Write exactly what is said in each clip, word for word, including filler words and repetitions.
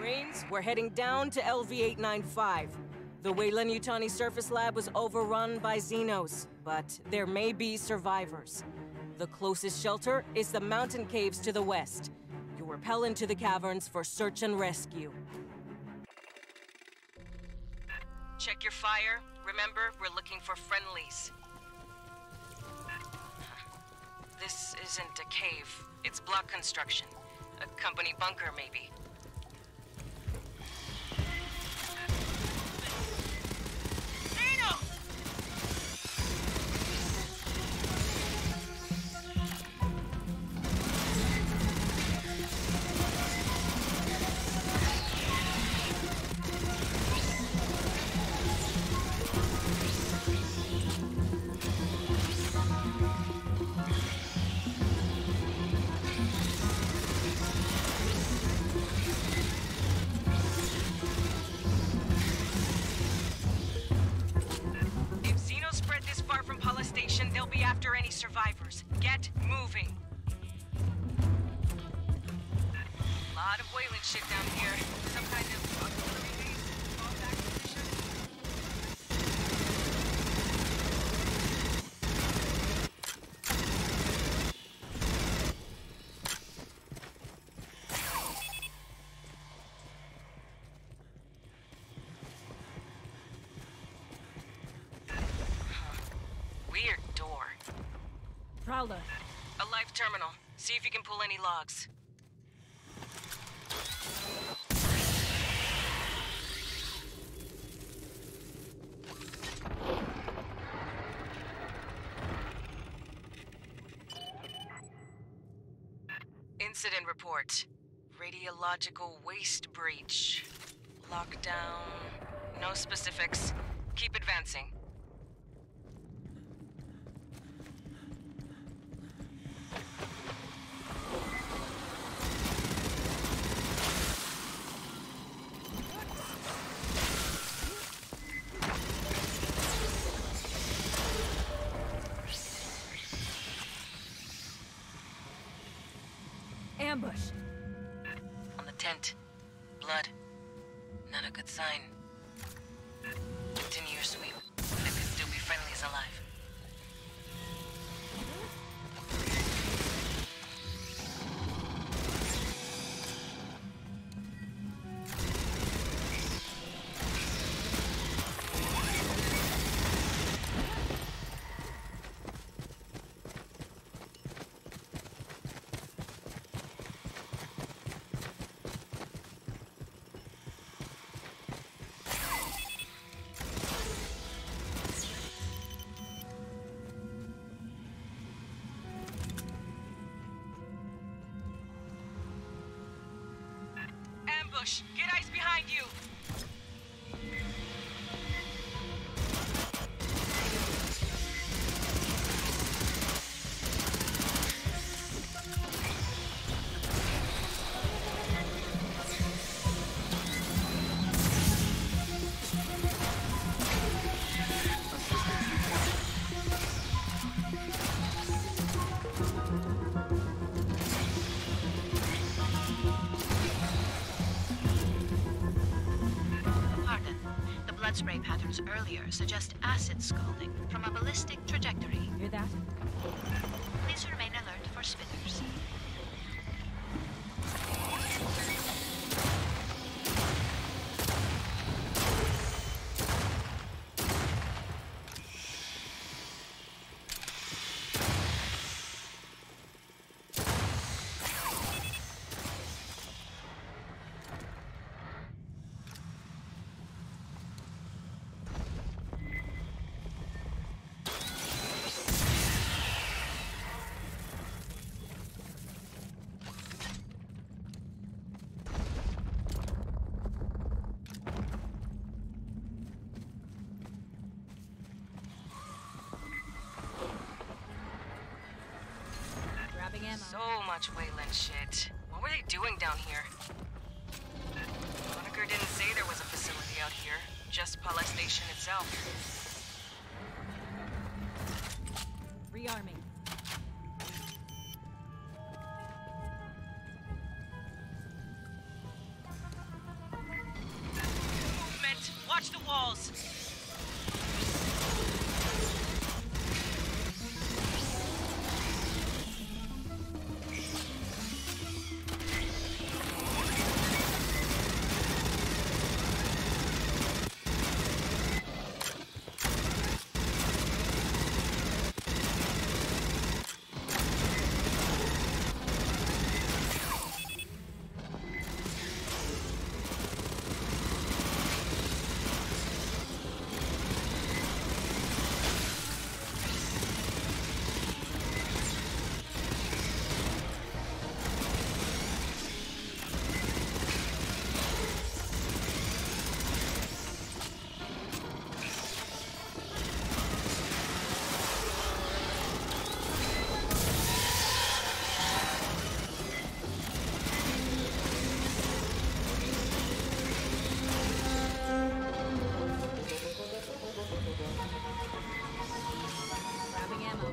Marines, we're heading down to L V eight ninety-five. The Weyland-Yutani surface lab was overrun by Xenos, but there may be survivors. The closest shelter is the mountain caves to the west. You'll rappel into the caverns for search and rescue. Check your fire. Remember, we're looking for friendlies. This isn't a cave. It's block construction. A company bunker, maybe. They'll be after any survivors. Get moving. Lot of Weyland shit down here. Some kind of auxiliary base, fallback position. Weird door. Prowler. A live terminal. See if you can pull any logs. Incident report. Radiological waste breach. Lockdown. No specifics. Keep advancing. Ambush. On the tent. Blood. Not a good sign. Continue your sweep. There could still be friendlies alive. Get ice behind you! Spray patterns earlier suggest acid scalding from a ballistic trajectory. Hear that? Please remain alert for spitters. So much Weyland shit. What were they doing down here? Honecker didn't say there was a facility out here, just Pala Station itself. Rearming. Watch the walls. Grabbing ammo.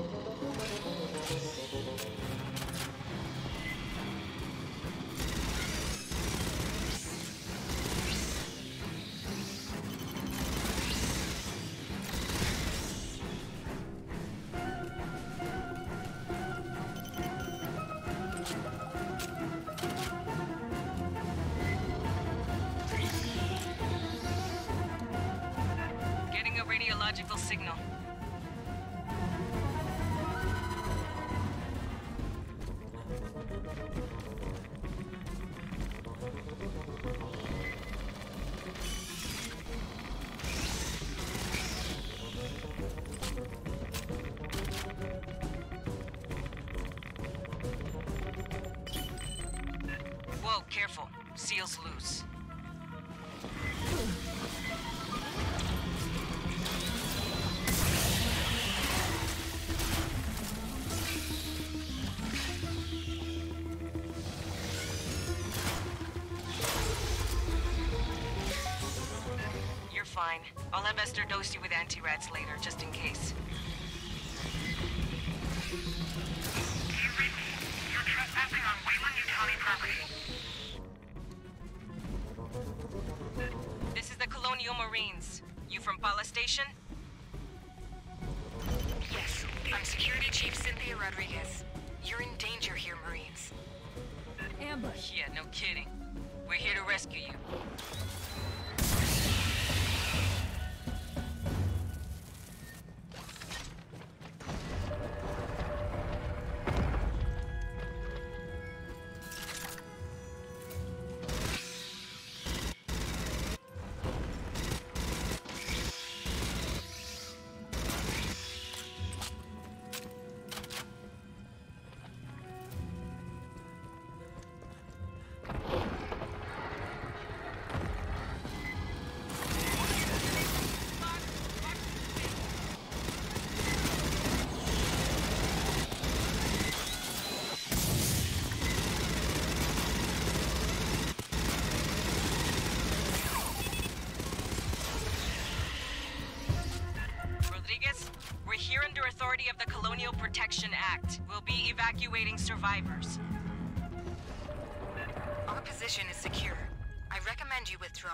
Getting a radiological signal. Whoa, careful. Seal's loose. You're fine. I'll have Esther dose you with anti-rats later, just in case. Do you read me? You're trespassing on Wayland-Yutani property. This is the Colonial Marines. You from Pala Station? Yes, I'm Security Chief Cynthia Rodriguez. You're in danger here, Marines. Ambush. Yeah, no kidding. We're here to rescue you. Rodriguez, we're here under authority of the Colonial Protection Act. We'll be evacuating survivors. Our position is secure. I recommend you withdraw.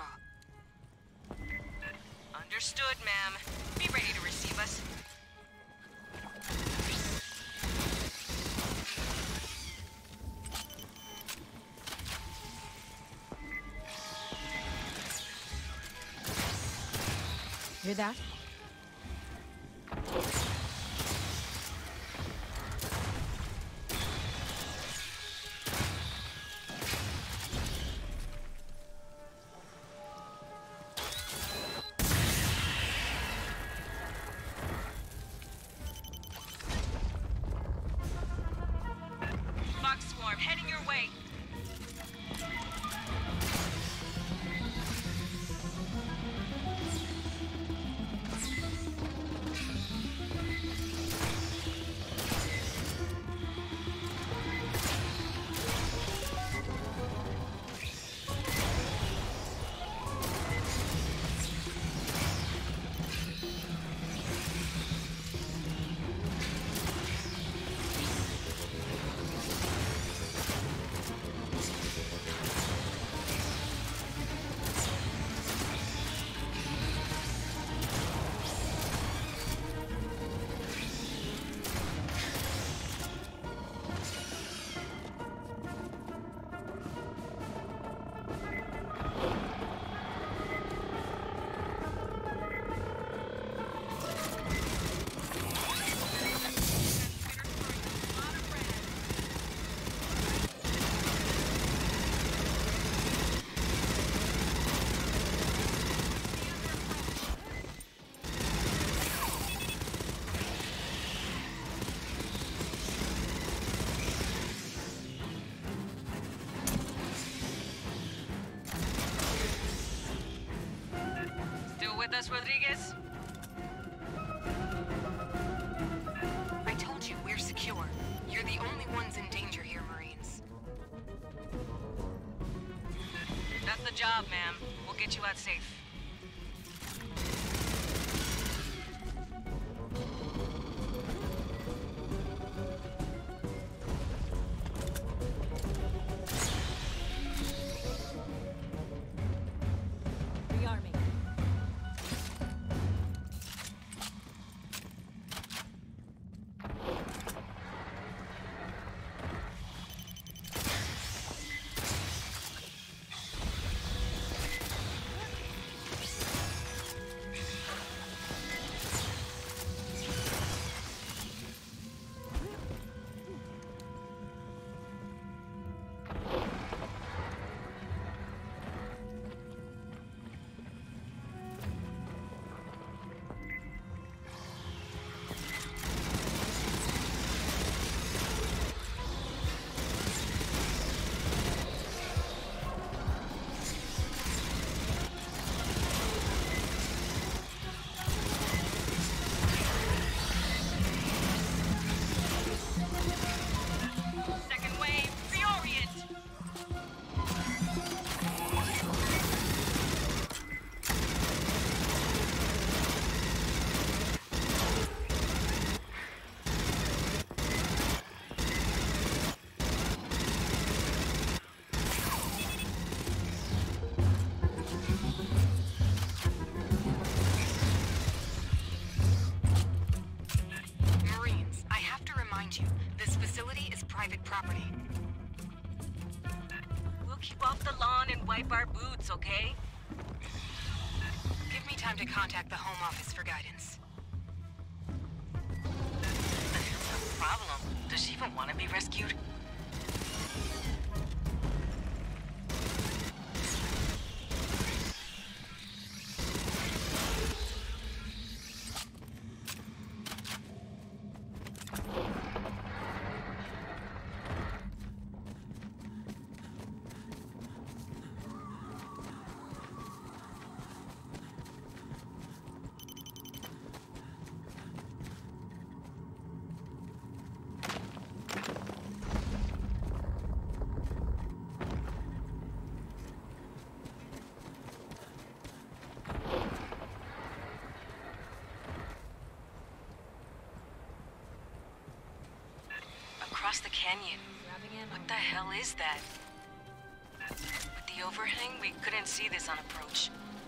Understood, ma'am. Be ready to receive us. Hear that? Fox Swarm, heading your way. us, Rodriguez? I told you, we're secure. You're the only ones in danger here, Marines. That's the job, ma'am. We'll get you out safe. Rearming. Second wave, reorient! Marines, I have to remind you, this facility is private property. We'll keep off the lawn and wipe our boots, okay? Give me time to contact the Home Office for guidance. What's the problem? Does she even want to be rescued? Across the canyon. Grabbing ammo. What the hell is that? With the overhang, we couldn't see this on approach.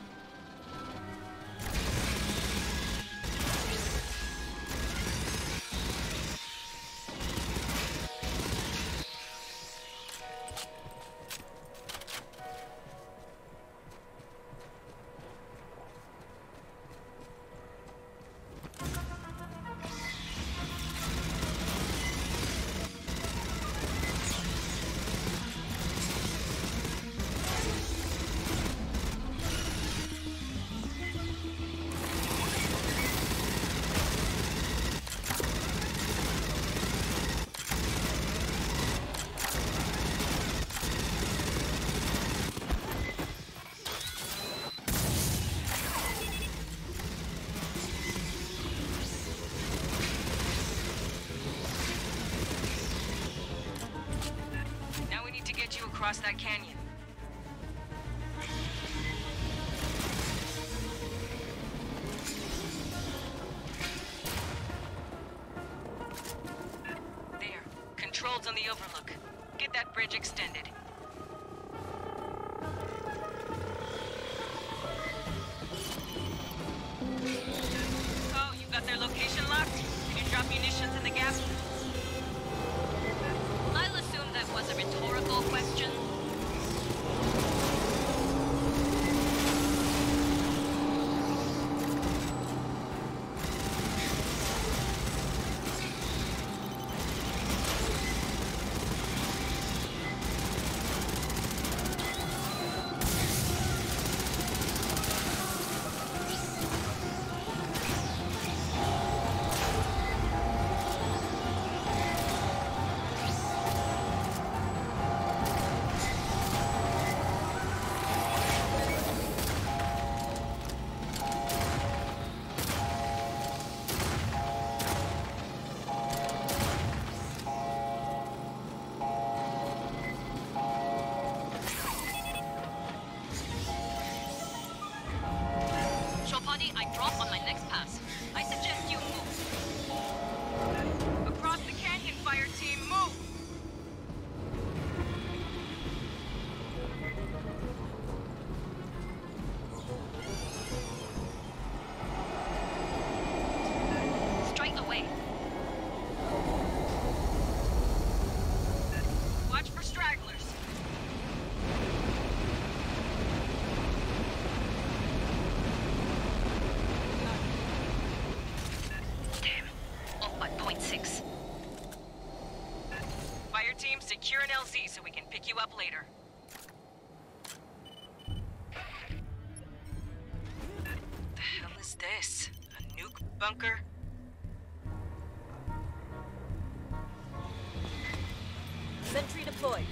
Now we need to get you across that canyon. There. Controls on the overlook. Get that bridge extended. Oh, you got their location locked? Can you drop munitions in the gap? I'll assume that was a rhetorical question. you up later. The hell is this? A nuke bunker? Sentry deployed.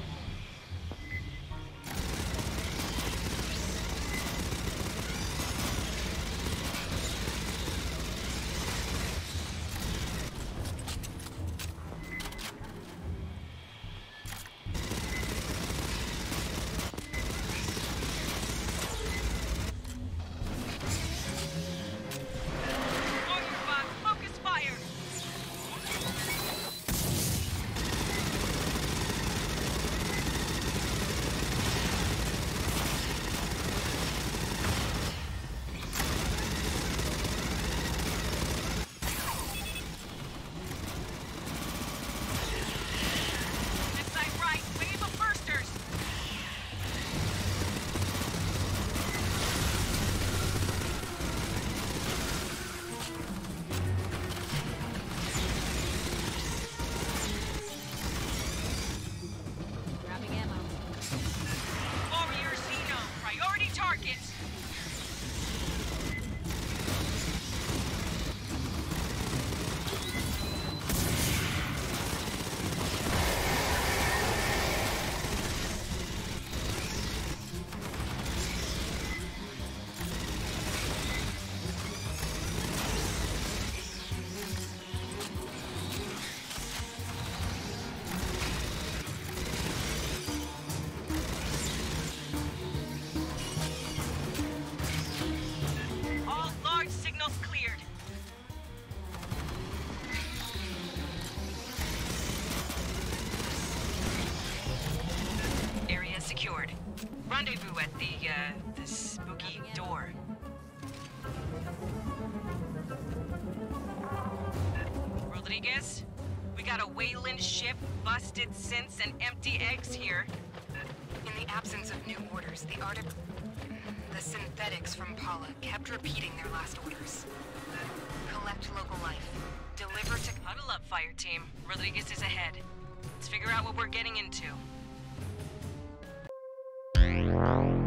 Rendezvous at the, uh, the spooky door. Rodriguez, we got a Wayland ship, busted synths, and empty eggs here. In the absence of new orders, the artic... The synthetics from Paula kept repeating their last orders. Collect local life. Deliver to... Huddle up, Fireteam. Rodriguez is ahead. Let's figure out what we're getting into.